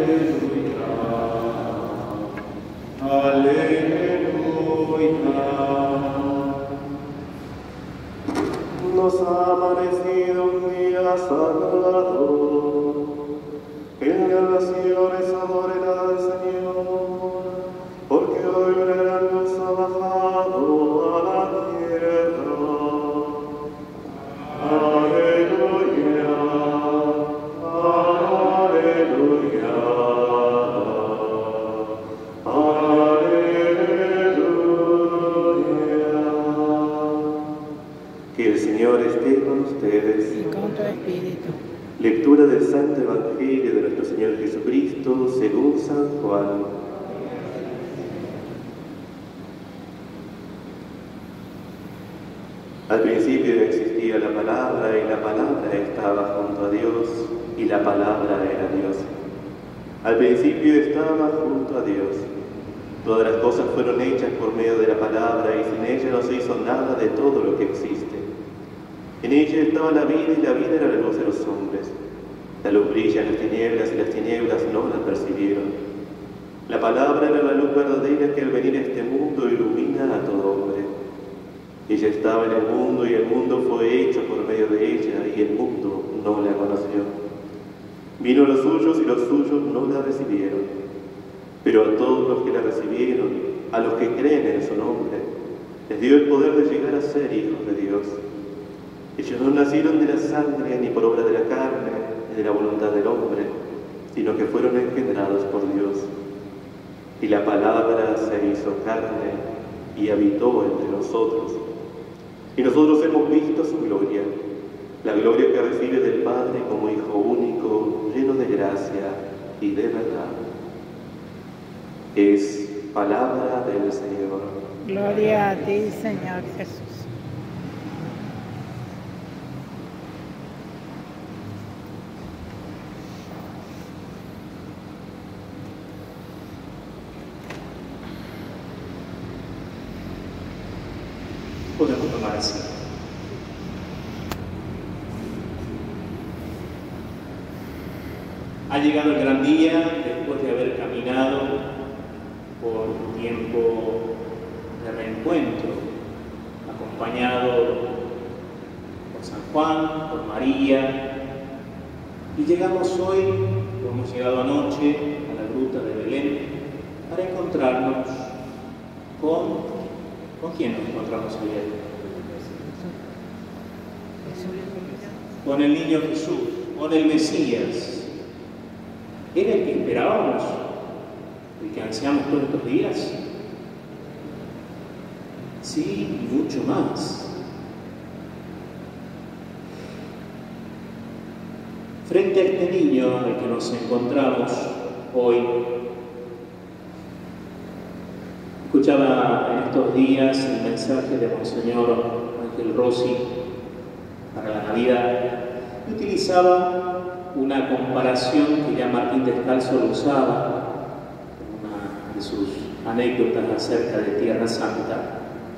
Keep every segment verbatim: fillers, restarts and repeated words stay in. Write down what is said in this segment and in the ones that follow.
Nos ha amanecido un día sagrado, en relaciones adoren al Señor, porque hoy una gran luz ha bajado a la tierra. Aleluya, aleluya, que el Señor esté con ustedes. Y con tu espíritu. Lectura del Santo Evangelio de nuestro Señor Jesucristo según San Juan. Al principio existía la palabra, y la palabra estaba junto a Dios, y la palabra era Dios. Al principio estaba junto a Dios. Todas las cosas fueron hechas por medio de la palabra, y sin ella no se hizo nada de todo lo que existe. En ella estaba la vida, y la vida era la luz de los hombres. La luz brilla en las tinieblas, y las tinieblas no la percibieron. La palabra era la luz verdadera que al venir a este mundo ilumina a todo hombre. Ella estaba en el mundo, y el mundo fue hecho por medio de ella, y el mundo no la conoció. Vino a los suyos, y los suyos no la recibieron. Pero a todos los que la recibieron, a los que creen en su nombre, les dio el poder de llegar a ser hijos de Dios. Ellos no nacieron de la sangre, ni por obra de la carne, ni de la voluntad del hombre, sino que fueron engendrados por Dios. Y la palabra se hizo carne y habitó entre nosotros. Y nosotros hemos visto su gloria, la gloria que recibe del Padre como Hijo único, lleno de gracia y de verdad. Es palabra del Señor. Gloria a ti, Señor Jesús. Podemos tomar así. Ha llegado el gran día después de haber caminado por un tiempo de reencuentro, acompañado por San Juan, por María, y llegamos hoy, o hemos llegado anoche, a la gruta de Belén para encontrarnos con ¿Con quién nos encontramos ayer? Con el niño Jesús, con el Mesías. ¿Era el que esperábamos? ¿El que ansiamos todos estos días? Sí, y mucho más. Frente a este niño al que nos encontramos hoy, escuchaba en estos días el mensaje de Monseñor Ángel Rossi para la Navidad y utilizaba una comparación que ya Martín Descalzo lo usaba en una de sus anécdotas acerca de Tierra Santa.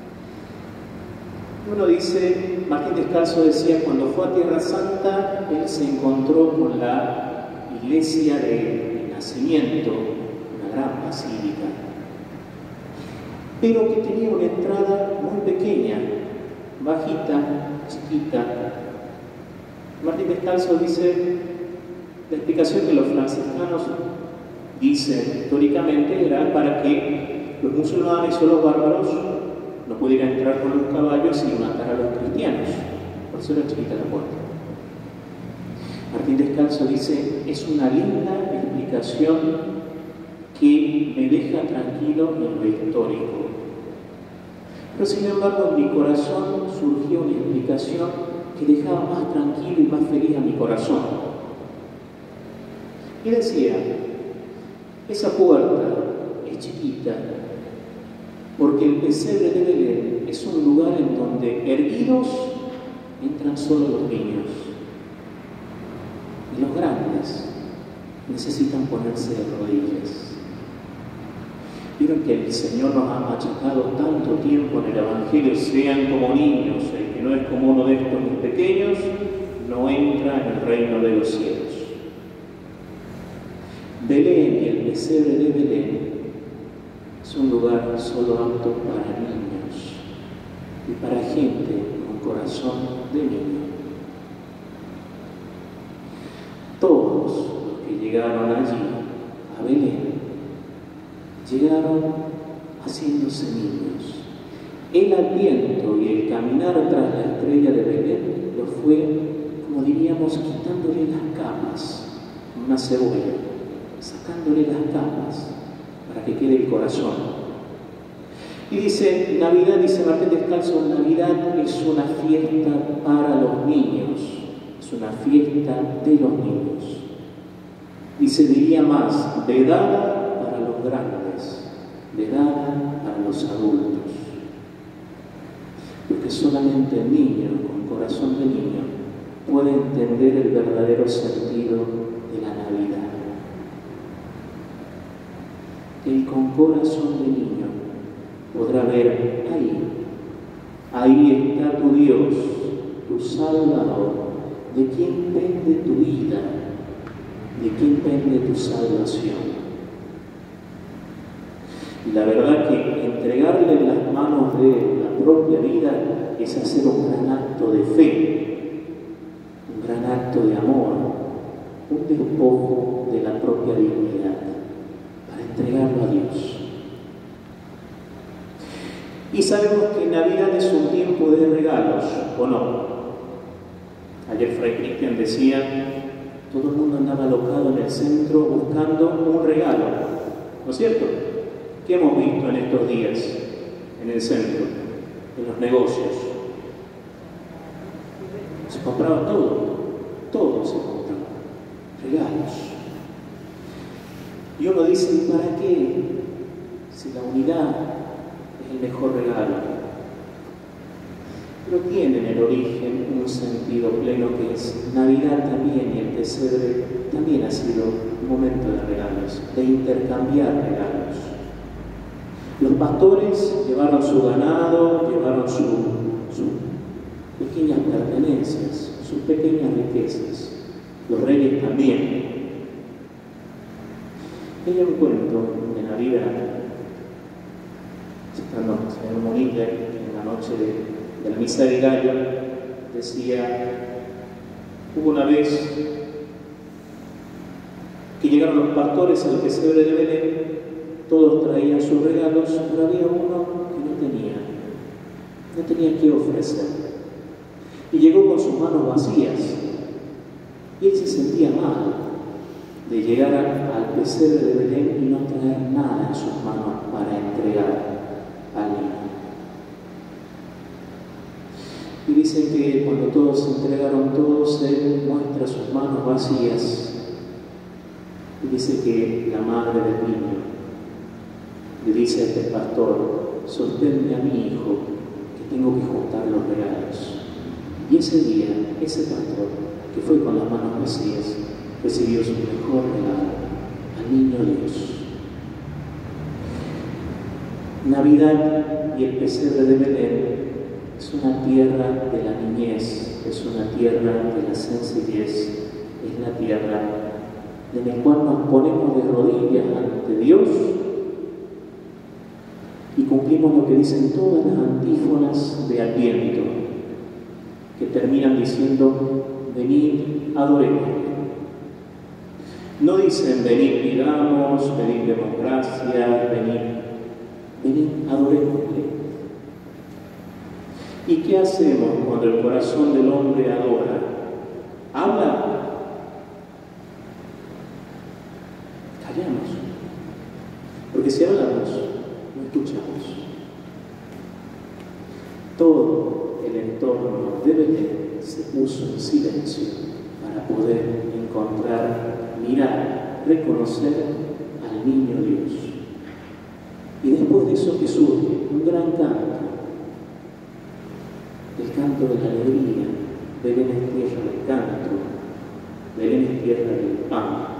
Uno dice, Martín Descalzo decía, cuando fue a Tierra Santa, él se encontró con la iglesia de nacimiento, una gran basílica, pero que tenía una entrada muy pequeña, bajita, chiquita. Martín Descalzo dice, la explicación que los franciscanos dicen históricamente era para que los musulmanes o los bárbaros no pudieran entrar con los caballos y matar a los cristianos. Por eso era chiquita la puerta. Martín Descalzo dice, es una linda explicación que me deja tranquilo en lo histórico. Pero sin embargo en mi corazón surgió una explicación que dejaba más tranquilo y más feliz a mi corazón. Y decía, esa puerta es chiquita porque el pesebre de Belén es un lugar en donde erguidos entran solo los niños. Y los grandes necesitan ponerse de rodillas. Vieron que el Señor nos ha machacado tanto tiempo en el Evangelio, sean como niños, el que no es como uno de estos muy pequeños, no entra en el reino de los cielos. Belén pesebre de Belén es un lugar solo apto para niños y para gente con corazón de niño. Todos los que llegaron allí, a Belén, llegaron haciéndose niños. El adviento y el caminar tras la estrella de Belén lo fue, como diríamos, quitándole las capas, una cebolla, sacándole las capas para que quede el corazón. Y dice, Navidad, dice Martín Descalzo, Navidad es una fiesta para los niños, es una fiesta de los niños. Dice, diría más, vedada para los grandes, vedada para los adultos. Porque solamente el niño, con corazón de niño, puede entender el verdadero sentido de la Navidad. El con corazón de niño podrá ver ahí, ahí está tu Dios, tu Salvador, de quien pende tu vida, de quien pende tu salvación. Y la verdad que entregarle en las manos de la propia vida es hacer un gran acto de fe, un gran acto de amor, un despojo de la propia dignidad, para entregarlo a Dios. Y sabemos que Navidad es un tiempo de regalos, ¿o no? Ayer Fray Cristian decía, todo el mundo andaba alocado en el centro buscando un regalo, ¿no es cierto? ¿Qué hemos visto en estos días en el centro, en los negocios? Se compraba todo, todo se compraba, regalos. Y uno dice, ¿para qué? Si la unidad es el mejor regalo. Pero tiene en el origen un sentido pleno que es Navidad también, y el pesebre también ha sido un momento de regalos, de intercambiar regalos. Los pastores llevaron su ganado, llevaron sus su pequeñas pertenencias, sus pequeñas riquezas. Los reyes también. Hay un cuento de Navidad, estando en Monilla, en la noche de, de la misa de gallo, decía, hubo una vez que llegaron los pastores al pesebre de Belén. Todos traían sus regalos, pero había uno que no tenía, no tenía qué ofrecer. Y llegó con sus manos vacías. Y él se sentía mal de llegar al pesebre de Belén y no traer nada en sus manos para entregar al niño. Y dicen que cuando todos entregaron todos, él muestra sus manos vacías. Y dice que la madre del niño le dice a este pastor, sosténme a mi hijo, que tengo que juntar los regalos. Y ese día, ese pastor, que fue con las manos vacías, recibió su mejor regalo, al niño Dios. Navidad y el pesebre de Belén es una tierra de la niñez, es una tierra de la sencillez, es la tierra en la cual nos ponemos de rodillas ante Dios y cumplimos lo que dicen todas las antífonas de Adviento, que terminan diciendo, venid, adoremos. No dicen, venid, pidamos, venid, demos gracias, venid, venid, adorémosle. ¿Y qué hacemos cuando el corazón del hombre adora? ¿Habla? Callamos. Porque si hablamos, no escuchamos. Todo el entorno de Belén se puso en silencio para poder encontrar, mirar, reconocer al niño Dios. Y después de eso que surge un gran canto, el canto de la alegría. Belén es tierra del canto, Belén es tierra del pan.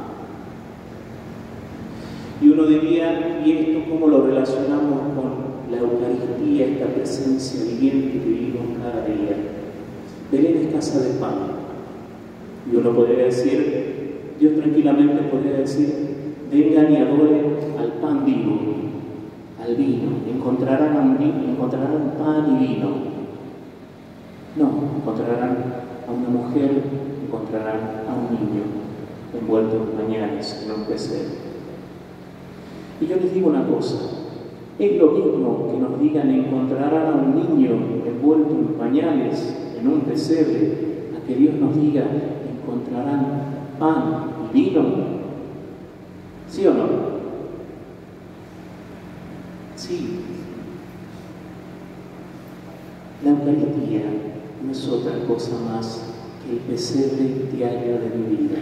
Y uno diría, ¿y esto cómo lo relacionamos con la Eucaristía, esta presencia viviente que vivimos cada día? Belén es casa de pan. Y uno podría decir, Dios tranquilamente podría decir, vengan y adoren al pan vivo, al vino, encontrarán, un vino, encontrarán pan y vino. No, encontrarán a una mujer, encontrarán a un niño envuelto en pañales en un pesebre. Y yo les digo una cosa, es lo mismo que nos digan encontrarán a un niño envuelto en pañales en un pesebre, a que Dios nos diga encontrarán pan y vino. ¿Sí o no? Sí. La Eucaristía no es otra cosa más que el pesebre diario de mi vida.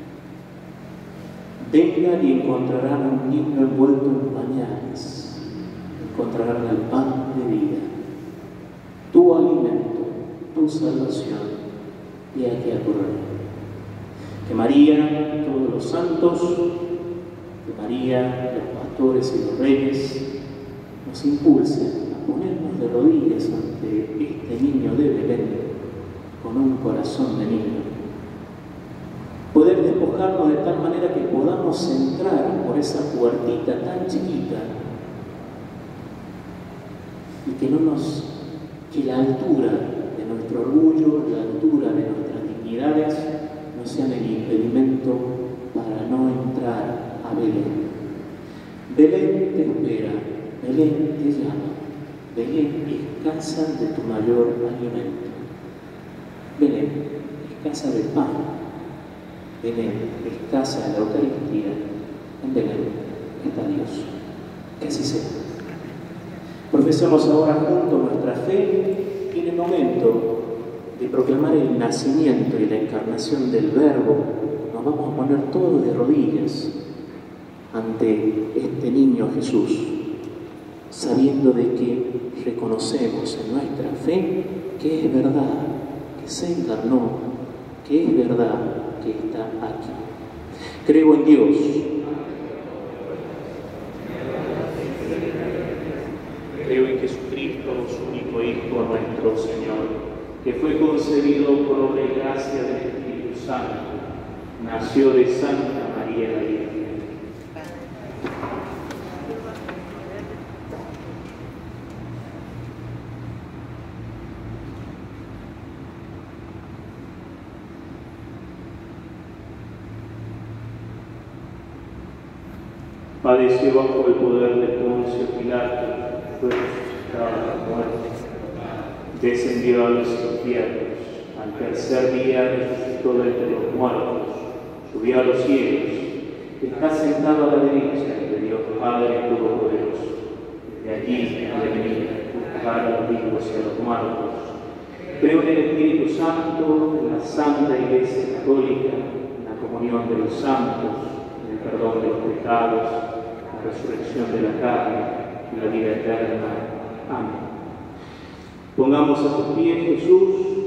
Vengan y encontrarán a un niño envuelto en pañales, encontrarán el pan de vida, tu alimento, tu salvación, y aquí a tu reino. Que María, todos los santos, que María, los pastores y los reyes, nos impulsen a ponernos de rodillas ante este niño de Belén, con un corazón de niño. Poder despojarnos de tal manera que podamos entrar por esa puertita tan chiquita y que no nos, que la altura de nuestro orgullo, la altura de nuestras dignidades, no sean el impedimento para no entrar a Belén. Belén te espera, Belén te llama, Belén es casa de tu mayor alimento. Belén es casa de pan. Belén es casa de la Eucaristía. En Belén está Dios. Que así sea. Profesamos ahora juntos nuestra fe y en el momento de proclamar el nacimiento y la encarnación del Verbo, nos vamos a poner todos de rodillas ante este niño Jesús, sabiendo de que reconocemos en nuestra fe que es verdad, que se encarnó, que es verdad que está aquí. Creo en Dios, creo en Jesucristo, su único Hijo, nuestro Señor, que fue concebido por obra y gracia del Espíritu Santo, nació de Santa María la Virgen. Padeció bajo el poder de Poncio Pilato, fue resucitado de la muerte, descendió a los infiernos, al tercer día resucitó de entre los muertos, subió a los cielos, está sentado a la derecha de Dios Padre Todopoderoso. Desde allí ha de venir a juzgar a los vivos y a los muertos. Creo en el Espíritu Santo, en la Santa Iglesia Católica, en la comunión de los santos, en el perdón de los pecados, la resurrección de la carne y la vida eterna. Amén. Pongamos a tus pies, Jesús,